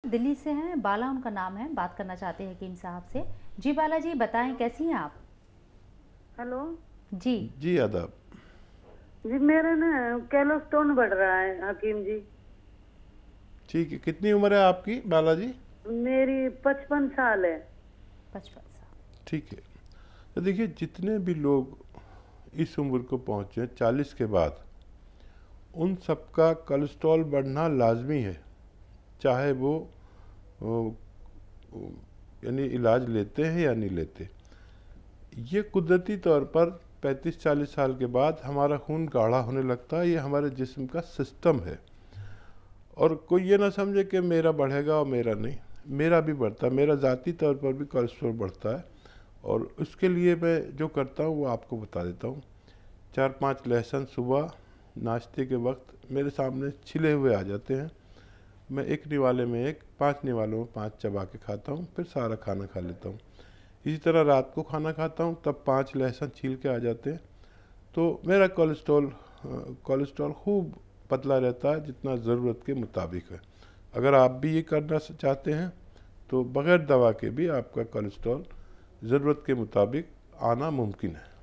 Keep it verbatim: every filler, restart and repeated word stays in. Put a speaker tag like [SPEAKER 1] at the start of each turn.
[SPEAKER 1] दिल्ली से हैं, बाला उनका नाम है, बात करना चाहते हैं हकीम साहब से। जी बाला जी, बताएं कैसी हैं आप?
[SPEAKER 2] हेलो
[SPEAKER 1] जी
[SPEAKER 3] जी आदाब।
[SPEAKER 2] जी, मेरा ना कोलेस्ट्रॉल बढ़ रहा है हकीम जी।
[SPEAKER 3] ठीक है, कितनी उम्र है आपकी बालाजी?
[SPEAKER 2] मेरी पचपन साल है।
[SPEAKER 1] पचपन साल।
[SPEAKER 3] ठीक है, तो देखिए जितने भी लोग इस उम्र को पहुँचे चालीस के बाद, उन सबका कोलेस्ट्रॉल बढ़ना लाजमी है, चाहे वो यानी इलाज लेते हैं या नहीं लेते। ये कुदरती तौर पर पैंतीस चालीस साल के बाद हमारा खून गाढ़ा होने लगता है, ये हमारे जिस्म का सिस्टम है। और कोई ये ना समझे कि मेरा बढ़ेगा और मेरा नहीं, मेरा भी बढ़ता है, मेरा ज़ाती तौर पर भी कोलेस्ट्रॉल बढ़ता है। और उसके लिए मैं जो करता हूँ वो आपको बता देता हूँ। चार पांच लहसुन सुबह नाश्ते के वक्त मेरे सामने छिले हुए आ जाते हैं, मैं एक निवाले में एक, पांच निवालों में पांच चबा के खाता हूँ, फिर सारा खाना खा लेता हूँ। इसी तरह रात को खाना खाता हूँ तब पांच लहसुन छील के आ जाते हैं। तो मेरा कोलेस्ट्रॉल कोलेस्ट्रॉल खूब पतला रहता है, जितना ज़रूरत के मुताबिक है। अगर आप भी ये करना चाहते हैं तो बग़ैर दवा के भी आपका कोलेस्ट्रॉल ज़रूरत के मुताबिक आना मुमकिन है।